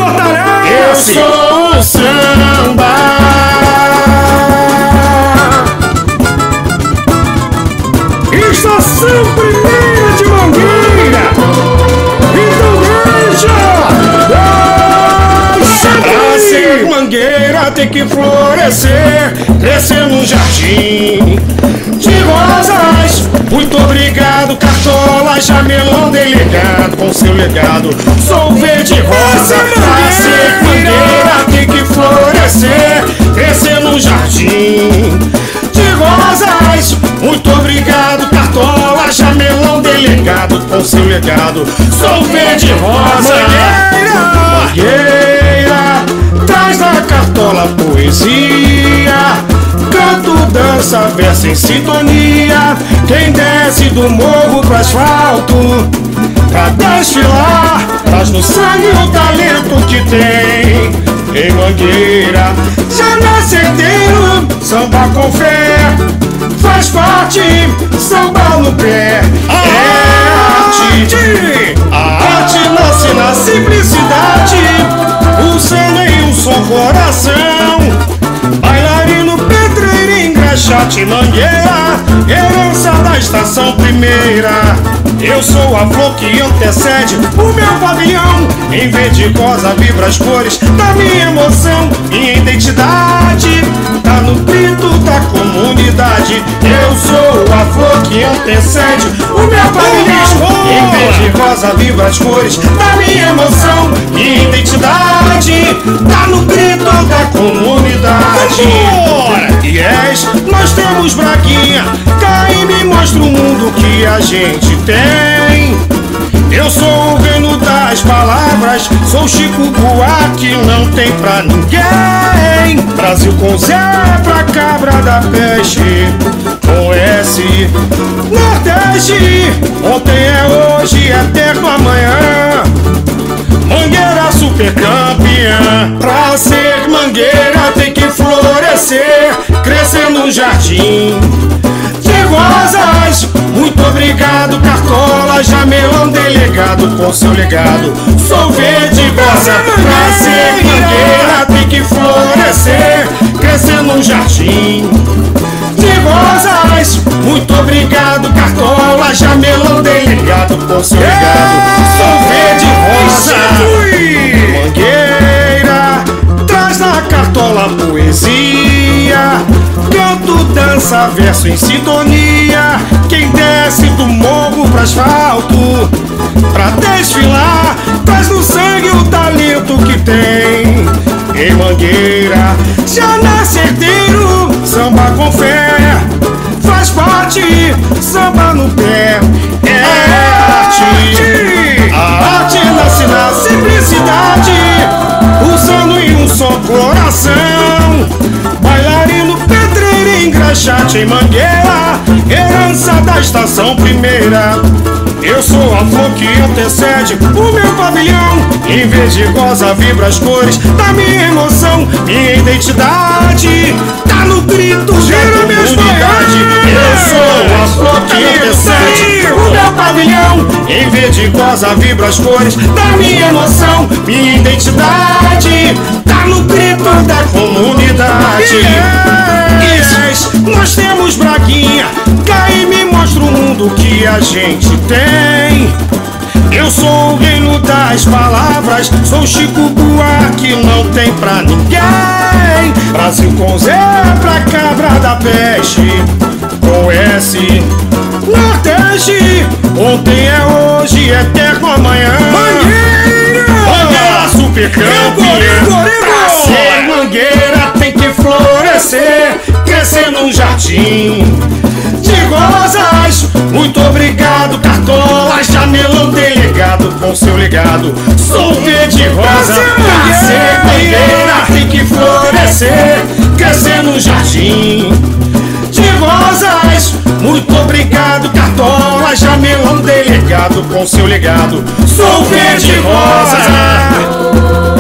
fortalece. Eu sou o samba. Estação Primeira de Mangueira. Então deixa. Pra ser mangueira tem que florescer, crescer num jardim de rosas. Muito obrigado, Cartola, Jamelão delegado, com seu legado. Sou verde rosa. Pra ser mangueira tem que florescer, crescer num jardim de rosas. Muito obrigado, Cartola, Jamelão delegado, com seu legado. Sou verde rosa. Mangueira, traz da Cartola poesia, canto, dança, verso em sintonia. Quem desce do morro pro asfalto pra desfilar, traz no sangue o talento que tem. Em Mangueira, já nasce inteiro, samba com fé, faz parte, samba no pé. É arte, a arte nasce na simplicidade, o samba em um só coração. Bailarino, pedreiro, engraxate, Mangueira, herança da Estação Primeira. Eu sou a flor que antecede o meu pavilhão. Em verde rosa vibra as cores da minha emoção. Minha identidade tá no grito da comunidade. Eu sou a flor que antecede o meu pavilhão. Em verde rosa vibra as cores da minha emoção. Minha identidade tá no grito da comunidade. Yes, nós temos Braguinha, cai e me mostra o mundo que a gente tem. Eu sou o reino das palavras, sou Chico Buarque, não tem pra ninguém. Brasil com Z pra cabra da peste, com S, Nordeste. Ontem é hoje, eterno amanhã. Mangueira super campeã. Pra ser mangueira tem que florescer, crescer no jardim de rosas. Muito obrigado, Cartola, Jamelão delegado, com seu legado. Sou verde rosa. Pra ser mangueira tem que florescer, crescer no jardim de rosas. Muito obrigado, Cartola, Jamelão delegado, com seu legado. Sou verde rosa. Mangueira, traz na Cartola poesia, canto, dança, verso em sintonia. Quem desce do morro pro asfalto pra desfilar, traz no sangue o talento que tem. Em Mangueira, já nasce herdeiro, samba com fé, faz parte, samba no pé. É arte, a arte nasce na simplicidade, usando em um só coração. Bailarino, pedreiro, engraxate em Mangueira, herança da Estação Primeira. Eu sou a flor que antecede o meu pavilhão. Em verde rosa vibra as cores da minha emoção. Minha identidade tá no grito da comunidade. Eu sou a flor que antecede o meu pavilhão. Em verde rosa vibra as cores da minha emoção. Minha identidade tá no grito da comunidade. Yes, nós temos Braguinha, cai e me mostra o mundo que a gente tem. Eu sou o reino das palavras, sou Chico Buarque, não tem pra ninguém. Brasil com Z pra cabra da peste, com S, Nordeste. Ontem é hoje, eterno amanhã. Mangueira, super campeã. Pra ser mangueira tem que florescer, crescer num jardim de rosas. Muito obrigado, Cartola, Jamelão delegado, com seu legado. Sou verde rosa. Pra ser mangueira tem que florescer, crescer no jardim de rosas. Muito obrigado, Cartola, Jamelão delegado, com seu legado. Sou verde rosa.